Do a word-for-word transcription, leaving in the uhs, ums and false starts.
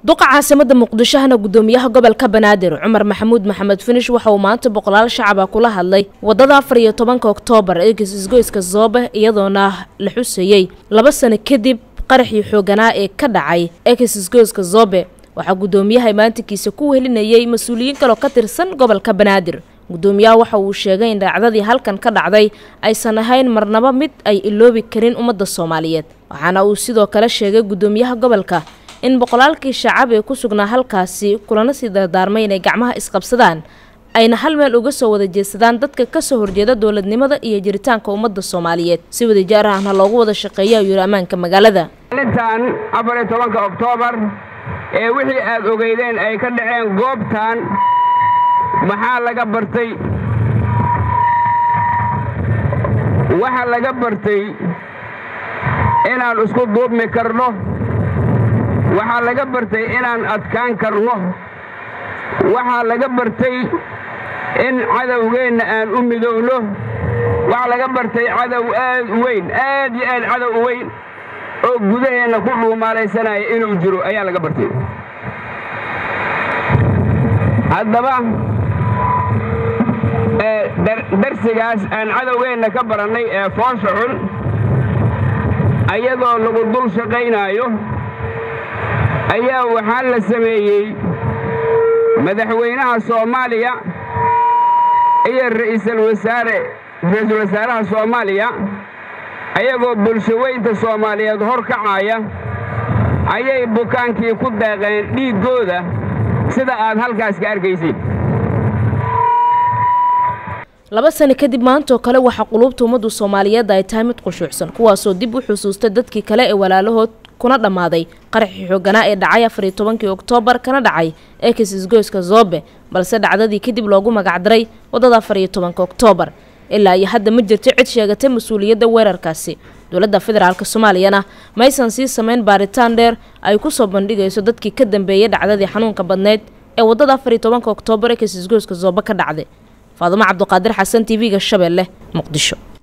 duqa caasimada muqdisho hana gudoomiyaha gobolka banaadir Cumar Maxamuud Maxamed Finish waxa uu maanta boqolaal shacab ah kula hadlay wadada afar iyo tobanka Oktoobar ee isgoyska Zoobe iyadoona la xuseeyay laba sano kadib qaraxii xooganaa ee ka dhacay ee isgoyska Zoobe waxa gudoomiyaha maantikiisa ku welinayay mas'uuliyiin kale oo ka tirsan gobolka banaadir gudoomiyaha waxa uu sheegay in dhacdadii halkan ka dhacday aysan ahayn marnaba mid ay iloobi karin ummadda Soomaaliyeed waxaana uu sidoo kale sheegay gudoomiyaha gobolka in boqolaalkii shacab ee ku sugnaa halkaasi kulana sii dardaarmay inay gacmaha isqabsadaan ayna hal meel uga soo wada jeesadaan dadka ka soo horjeeda dawladnimada iyo jiritaanka ummadda Soomaaliyeed si wada jaar ahna loogu wada shaqeeyo yiri amaanka magaalada maalintan afar iyo tobanka Oktoobar ee wixii aad ogeydeen ay ka dhaceen goobtan maxaa laga bartay waxa laga bartay inaan isku duubmi karno waxa laga bartay inaan adkaan karno waxa laga bartay in cadawgeena aan u midowno waxa laga bartay cadaw aad weyn aad iyo aad cadaw weyn oo gudaheena ku dhuumaalaysanay inuu jiro ayaa laga bartay haddaba ee darsigaas aan cadawgeena ka baranay ee foosxul ayadoo lagu dul shaqaynayo ayaa waxaa la sameeyay madaxweynaha Soomaaliya iyo ra'iisul wasaare ra'iisul wasaaraha Soomaaliya ayagoo bulshooyinka Soomaaliyeed hor kacaya ayay bukaankii ku deeqeen dhiigooda sida aad halkaas ka arkaysay laba sano kadib maanta kale waxa qulubta ummadda Soomaaliyeed ay tahay mid qushuucsan kuwaasoo dib u xusuustay dadkii kale ee walaalahood kuna dhamaaday qaraxii xooganaa ee dhacay afar iyo tobanka Oktoobar kana dhacay ee isgoyska Zoobe balse dhacdadii kadib loogu magac daray wadada afar iyo tobanka Oktoobar ilaa iyo hadda ma jirto cid sheegatay mas'uuliyadda weerarkaasi dawladda federaalka Soomaaliyana ma aysan sii sameyn baaritaan dheer ay ku soo bandhigayso dadkii ka dambeeyay dhacdadii xanuunka badneed ee wadada afar iyo tobanka Oktoobar ee isgoyska Zoobe ka dhacday Faaduma Cabduqaadir Xasan T V-ga Shabeelle Muqdisho.